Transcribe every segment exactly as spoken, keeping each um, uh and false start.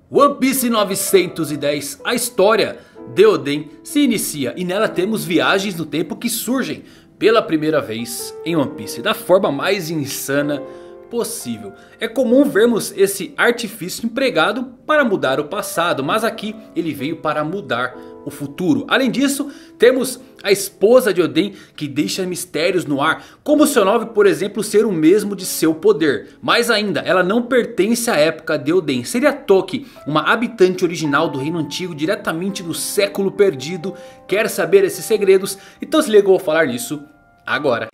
One Piece novecentos e dez, a história de Oden se inicia e nela temos viagens no tempo que surgem pela primeira vez em One Piece da forma mais insana possível. É comum vermos esse artifício empregado para mudar o passado, mas aqui ele veio para mudar o futuro. Além disso, temos a esposa de Oden que deixa mistérios no ar, como seu nome, por exemplo, ser o mesmo de seu poder. Mais ainda, ela não pertence à época de Oden. Seria Toki, uma habitante original do reino antigo, diretamente do século perdido. Quer saber esses segredos? Então se liga, eu vou falar nisso agora.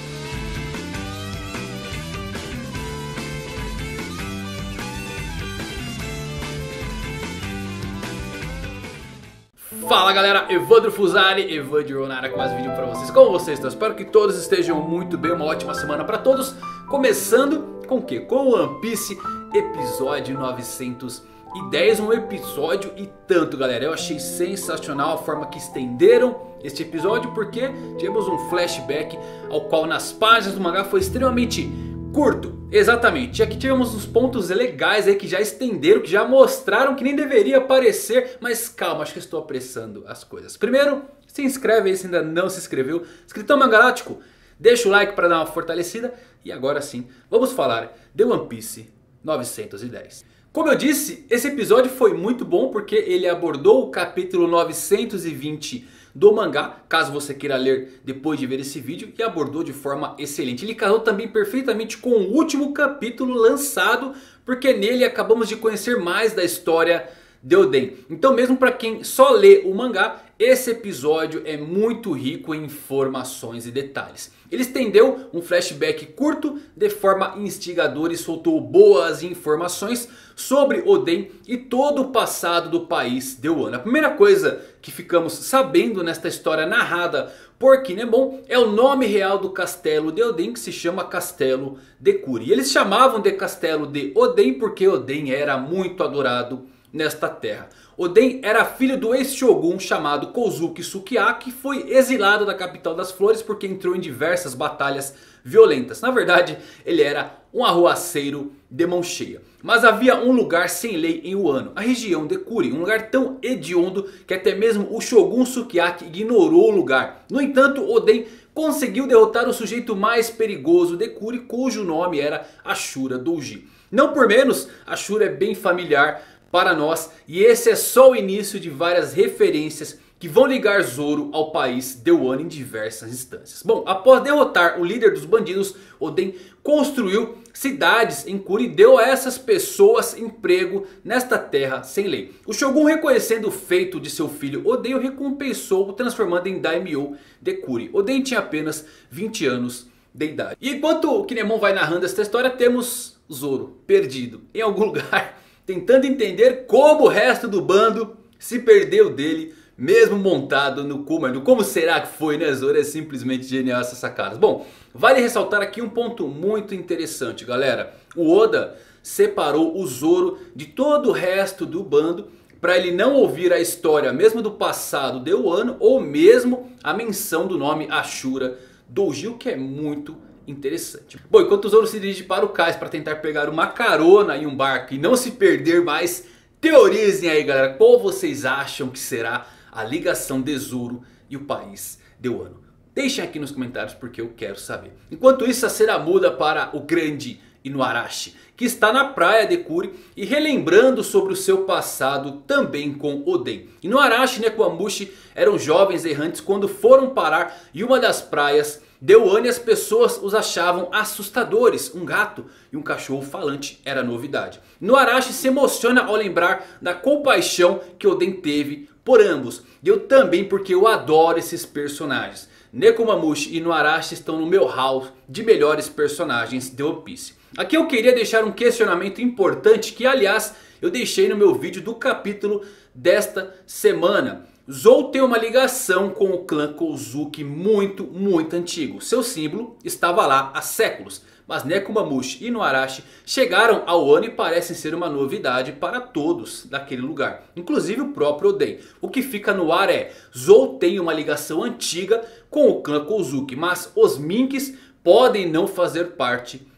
Fala galera, Evandro Fusari, Evandro Onara com mais vídeo pra vocês. Como vocês estão? Espero que todos estejam muito bem, uma ótima semana pra todos. Começando com o que? Com One Piece episódio novecentos e dez, um episódio e tanto galera. Eu achei sensacional a forma que estenderam este episódio, porque tivemos um flashback ao qual nas páginas do mangá foi extremamente curto. Exatamente, e aqui tivemos uns pontos legais aí que já estenderam, que já mostraram que nem deveria aparecer. Mas calma, acho que estou apressando as coisas. Primeiro, se inscreve aí se ainda não se inscreveu. Escritão Mangalático, deixa o like para dar uma fortalecida. E agora sim, vamos falar de One Piece novecentos e dez. Como eu disse, esse episódio foi muito bom porque ele abordou o capítulo novecentos e vinte do mangá, caso você queira ler depois de ver esse vídeo, e abordou de forma excelente. Ele casou também perfeitamente com o último capítulo lançado, porque nele acabamos de conhecer mais da história de Oden. Então mesmo para quem só lê o mangá, esse episódio é muito rico em informações e detalhes. Ele estendeu um flashback curto de forma instigadora e soltou boas informações sobre Oden e todo o passado do país de Wano. A primeira coisa que ficamos sabendo nesta história narrada por Kinemon é o nome real do castelo de Oden, que se chama Castelo de Kuri. Eles chamavam de Castelo de Oden porque Oden era muito adorado nesta terra. Oden era filho do ex-shogun chamado Kozuki Sukiyaki, que foi exilado da capital das flores porque entrou em diversas batalhas violentas. Na verdade, ele era um arruaceiro de mão cheia. Mas havia um lugar sem lei em Wano, a região de Kuri, um lugar tão hediondo que até mesmo o shogun Sukiyaki ignorou o lugar. No entanto, Oden conseguiu derrotar o sujeito mais perigoso de Kuri, cujo nome era Ashura Douji. Não por menos, Ashura é bem familiar para nós, e esse é só o início de várias referências que vão ligar Zoro ao país de Wano em diversas instâncias. Bom, após derrotar o líder dos bandidos, Oden construiu cidades em Kuri e deu a essas pessoas emprego nesta terra sem lei. O Shogun, reconhecendo o feito de seu filho Oden, o recompensou, o transformando em Daimyo de Kuri. Oden tinha apenas vinte anos de idade. E enquanto o Kinemon vai narrando esta história, temos Zoro perdido em algum lugar, tentando entender como o resto do bando se perdeu dele, mesmo montado no comando. Como será que foi, né, Zoro? É simplesmente genial essas sacadas. Bom, vale ressaltar aqui um ponto muito interessante, galera. O Oda separou o Zoro de todo o resto do bando para ele não ouvir a história mesmo do passado de Wano, ou mesmo a menção do nome Ashura Douji, que é muito interessante. Bom, enquanto o Zoro se dirige para o cais para tentar pegar uma carona em um barco e não se perder mais, teorizem aí galera, qual vocês acham que será a ligação de Zoro e o país de Wano? Deixem aqui nos comentários porque eu quero saber. Enquanto isso, a cena muda para o grande Inuarashi, que está na praia de Kuri e relembrando sobre o seu passado também com Oden. Inuarashi e Nekomamushi eram jovens errantes quando foram parar em uma das praias de Wano e as pessoas os achavam assustadores. Um gato e um cachorro falante era novidade. Inuarashi se emociona ao lembrar da compaixão que Oden teve por ambos. E eu também, porque eu adoro esses personagens. Nekomamushi e Inuarashi estão no meu hall de melhores personagens de One Piece. Aqui eu queria deixar um questionamento importante que, aliás, eu deixei no meu vídeo do capítulo desta semana. Zou tem uma ligação com o clã Kozuki muito, muito antigo. Seu símbolo estava lá há séculos. Mas Nekomamushi e Inuarashi chegaram ao Wano e parecem ser uma novidade para todos daquele lugar. Inclusive o próprio Oden. O que fica no ar é: Zou tem uma ligação antiga com o clã Kozuki, mas os Minks podem não fazer parte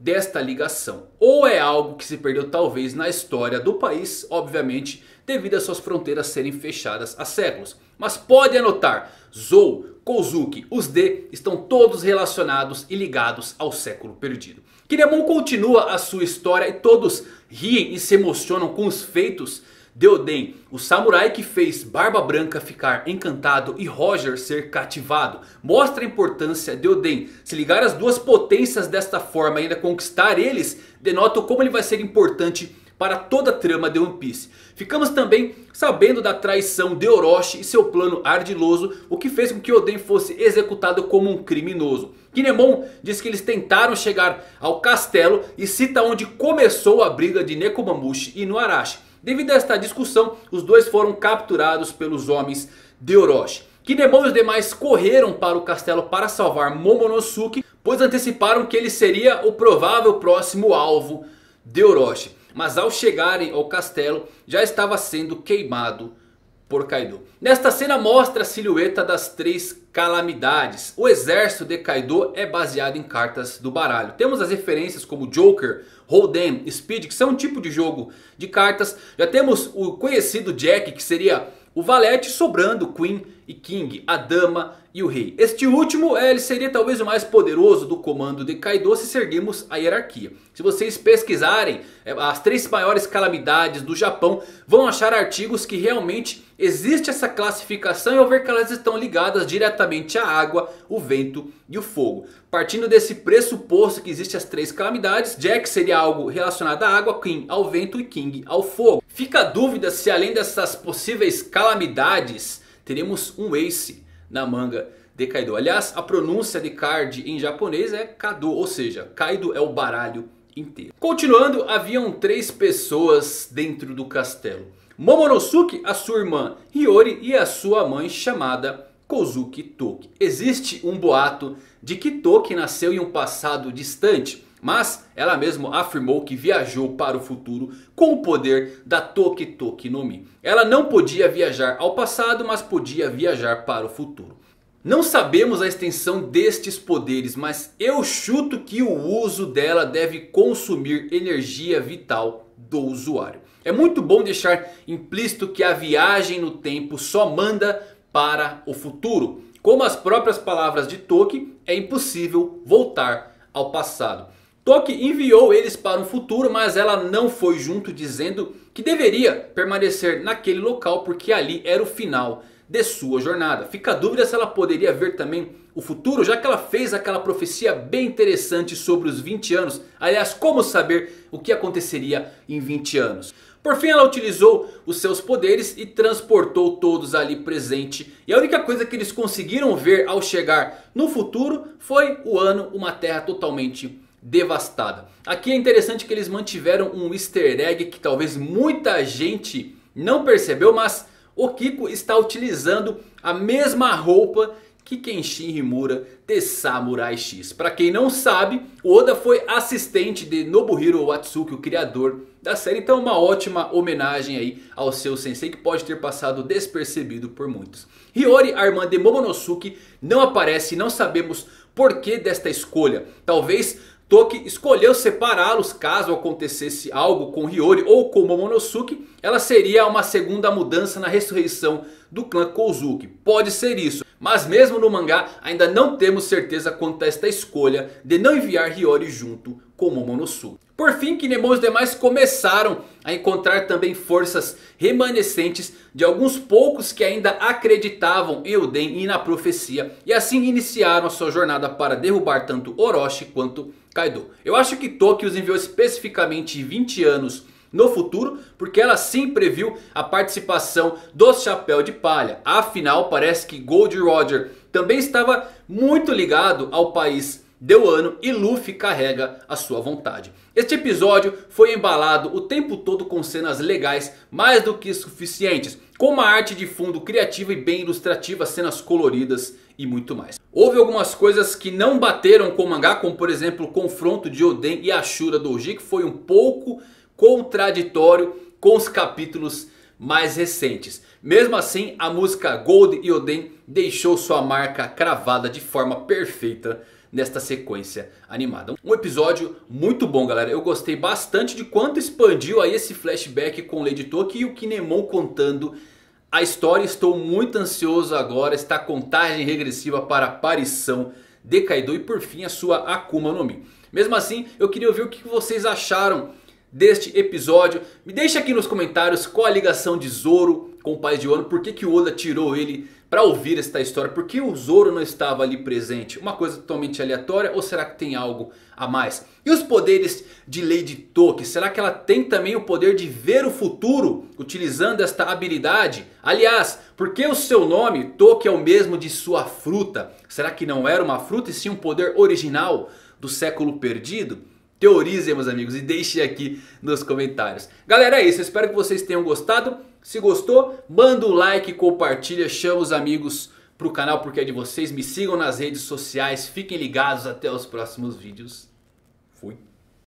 desta ligação. Ou é algo que se perdeu talvez na história do país, obviamente devido às suas fronteiras serem fechadas há séculos. Mas pode anotar, Zou, Kozuki, os D estão todos relacionados e ligados ao século perdido. Kinemon continua a sua história e todos riem e se emocionam com os feitos de Oden, o samurai que fez Barba Branca ficar encantado e Roger ser cativado. Mostra a importância de Oden. Se ligar as duas potências desta forma e ainda conquistar eles, denota como ele vai ser importante para toda a trama de One Piece. Ficamos também sabendo da traição de Orochi e seu plano ardiloso, o que fez com que Oden fosse executado como um criminoso. Kinemon diz que eles tentaram chegar ao castelo e cita onde começou a briga de Nekomamushi e Inuarashi. Devido a esta discussão, os dois foram capturados pelos homens de Orochi. Kinemon e os demais correram para o castelo para salvar Momonosuke, pois anteciparam que ele seria o provável próximo alvo de Orochi. Mas ao chegarem ao castelo, já estava sendo queimado por Kaido. Nesta cena mostra a silhueta das três calamidades. O exército de Kaido é baseado em cartas do baralho. Temos as referências como Joker, Hold'em, Speed, que são um tipo de jogo de cartas. Já temos o conhecido Jack, que seria o valete, sobrando Queen e King, a dama e o rei. Este último ele seria talvez o mais poderoso do comando de Kaido se seguirmos a hierarquia. Se vocês pesquisarem as três maiores calamidades do Japão, vão achar artigos que realmente existe essa classificação e ao ver que elas estão ligadas diretamente à água, o vento e o fogo. Partindo desse pressuposto que existem as três calamidades, Jack seria algo relacionado à água, Queen ao vento e King ao fogo. Fica a dúvida se além dessas possíveis calamidades teremos um Ace na manga de Kaido. Aliás, a pronúncia de card em japonês é Kado, ou seja, Kaido é o baralho inteiro. Continuando, haviam três pessoas dentro do castelo. Momonosuke, a sua irmã Hiyori e a sua mãe chamada Kozuki Toki. Existe um boato de que Toki nasceu em um passado distante, mas ela mesma afirmou que viajou para o futuro com o poder da Toki Toki no Mi. Ela não podia viajar ao passado, mas podia viajar para o futuro. Não sabemos a extensão destes poderes, mas eu chuto que o uso dela deve consumir energia vital do usuário. É muito bom deixar implícito que a viagem no tempo só manda para o futuro. Como as próprias palavras de Toki, é impossível voltar ao passado. Toki enviou eles para o futuro, mas ela não foi junto, dizendo que deveria permanecer naquele local porque ali era o final de sua jornada. Fica a dúvida se ela poderia ver também o futuro, já que ela fez aquela profecia bem interessante sobre os vinte anos. Aliás, como saber o que aconteceria em vinte anos? Por fim, ela utilizou os seus poderes e transportou todos ali presente. E a única coisa que eles conseguiram ver ao chegar no futuro foi o ano, uma terra totalmente devastada. Aqui é interessante que eles mantiveram um easter egg que talvez muita gente não percebeu, mas o Kiko está utilizando a mesma roupa que Kenshin Himura de Samurai X. Para quem não sabe, o Oda foi assistente de Nobuhiro Watsuki, o criador da série. Então uma ótima homenagem aí ao seu sensei que pode ter passado despercebido por muitos. Hiyori, a irmã de Momonosuke, não aparece e não sabemos por que desta escolha. Talvez Toki escolheu separá-los caso acontecesse algo com Hiyori ou com Momonosuke. Ela seria uma segunda mudança na ressurreição do clã Kozuki. Pode ser isso. Mas mesmo no mangá ainda não temos certeza quanto a esta escolha de não enviar Hiyori junto com Momonosuke. Por fim, Kinemon e os demais começaram a encontrar também forças remanescentes de alguns poucos que ainda acreditavam em Oden e na profecia. E assim iniciaram a sua jornada para derrubar tanto Orochi quanto Kaido. Eu acho que Toki os enviou especificamente vinte anos no futuro, porque ela sim previu a participação do Chapéu de Palha. Afinal, parece que Gold Roger também estava muito ligado ao país de Wano e Luffy carrega a sua vontade. Este episódio foi embalado o tempo todo com cenas legais, mais do que suficientes, com uma arte de fundo criativa e bem ilustrativa, cenas coloridas e muito mais. Houve algumas coisas que não bateram com o mangá, como por exemplo o confronto de Oden e Ashura Doji, que foi um pouco contraditório com os capítulos mais recentes. Mesmo assim, a música Gold e Oden deixou sua marca cravada de forma perfeita nesta sequência animada. Um episódio muito bom, galera. Eu gostei bastante de quanto expandiu aí esse flashback com Lady Toki e o Kinemon contando a história. Estou muito ansioso agora. Está a contagem regressiva para a aparição de Kaido e por fim a sua Akuma no Mi. Mesmo assim, eu queria ouvir o que vocês acharam deste episódio. Me deixa aqui nos comentários qual a ligação de Zoro com o pai de Wano. Por que que o Oda tirou ele para ouvir esta história? Por que o Zoro não estava ali presente? Uma coisa totalmente aleatória ou será que tem algo a mais? E os poderes de Lady Toki? Será que ela tem também o poder de ver o futuro utilizando esta habilidade? Aliás, por que o seu nome Toki é o mesmo de sua fruta? Será que não era uma fruta e sim um poder original do século perdido? Teorizem, meus amigos, e deixem aqui nos comentários. Galera, é isso. Eu espero que vocês tenham gostado. Se gostou, manda um like, compartilha, chama os amigos pro canal porque é de vocês. Me sigam nas redes sociais. Fiquem ligados. Até os próximos vídeos.